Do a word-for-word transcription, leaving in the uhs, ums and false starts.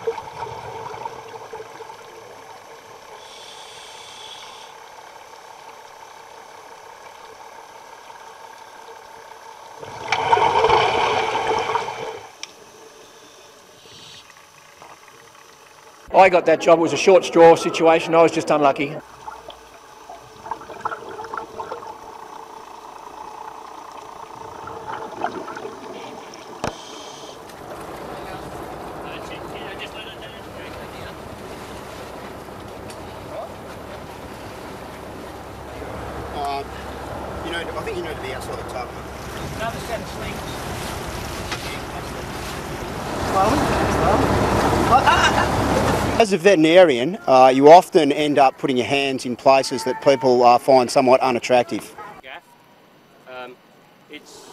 I got that job. It was a short straw situation. I was just unlucky. Uh, you know, I think you know to be outside the tub. Another set of slings. As a veterinarian, uh, you often end up putting your hands in places that people uh, find somewhat unattractive. Gaff. Um, it's